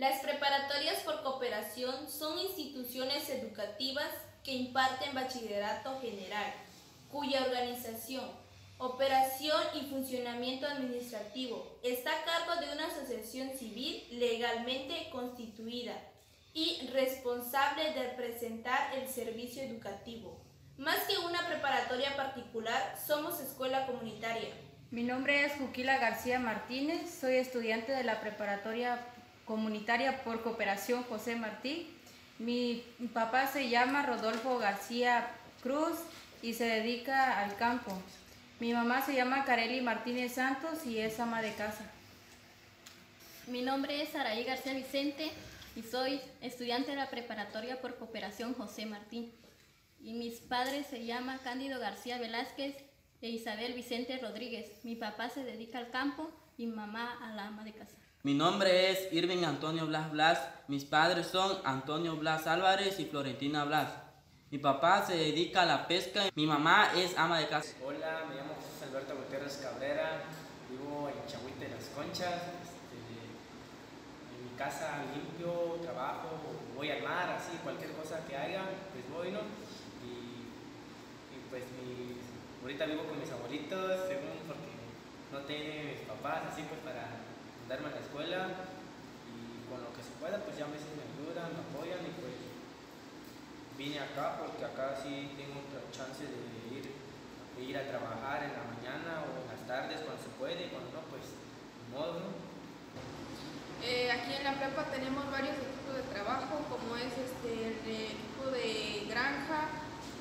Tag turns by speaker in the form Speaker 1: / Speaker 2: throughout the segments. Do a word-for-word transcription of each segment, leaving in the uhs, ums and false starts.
Speaker 1: Las preparatorias por cooperación son instituciones educativas que imparten bachillerato general, cuya organización, operación y funcionamiento administrativo está a cargo de una asociación civil legalmente constituida y responsable de presentar el servicio educativo. Más que una preparatoria particular, somos escuela comunitaria.
Speaker 2: Mi nombre es Juquila García Martínez, soy estudiante de la preparatoria comunitaria por cooperación José Martí. Mi papá se llama Rodolfo García Cruz y se dedica al campo. Mi mamá se llama Kareli Martínez Santos y es ama de casa.
Speaker 3: Mi nombre es Saraí García Vicente y soy estudiante de la preparatoria por cooperación José Martí. Y mis padres se llaman Cándido García Velázquez e Isabel Vicente Rodríguez. Mi papá se dedica al campo y mi mamá a la ama de casa.
Speaker 4: Mi nombre es Irving Antonio Blas Blas. Mis padres son Antonio Blas Álvarez y Florentina Blas. Mi papá se dedica a la pesca. Mi mamá es ama de casa.
Speaker 5: Hola, me llamo José Alberto Gutiérrez Cabrera. Vivo en Chahuite de las Conchas. Este, en mi casa limpio, trabajo, voy al mar, así, cualquier cosa que haya, pues voy, ¿no? Y, y pues mis, ahorita vivo con mis abuelitos, según porque no tienen mis papás, así pues para darme a la escuela. Y con lo que se pueda, pues ya a veces me ayudan, me apoyan y pues vine acá porque acá sí tengo otra chance de ir, de ir a trabajar en la mañana o en las tardes cuando se puede y cuando no, pues de modo, ¿no?
Speaker 6: Eh, aquí en la prepa tenemos varios equipos de trabajo, como es este, el equipo de granja,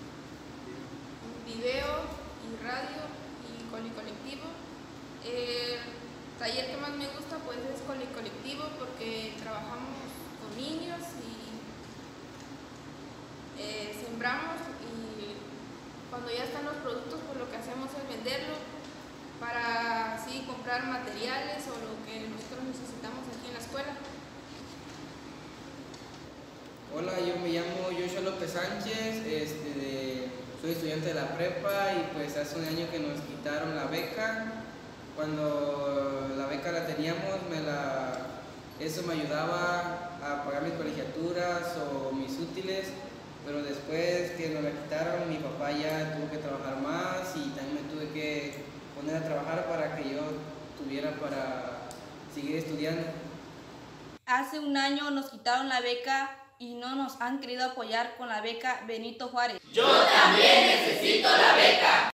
Speaker 6: video y radio y colicolectivo. Eh, el taller que más me gusta pues es colicolectivo porque trabajamos con niños y eh, sembramos, y cuando ya están los productos pues lo que hacemos es venderlos para así comprar materiales o lo que nosotros necesitamos aquí en la escuela.
Speaker 7: Hola, yo me llamo Joshua López Sánchez, este, de, soy estudiante de la prepa y pues hace un año que nos quitaron la beca. Cuando la beca la teníamos, me la, eso me ayudaba a pagar mis colegiaturas o mis útiles, pero después que nos la quitaron, mi papá ya tuvo que trabajar más y también me tuve que poner a trabajar para que yo tuviera para seguir estudiando.
Speaker 1: Hace un año nos quitaron la beca y no nos han querido apoyar con la beca Benito Juárez.
Speaker 8: Yo también necesito la beca.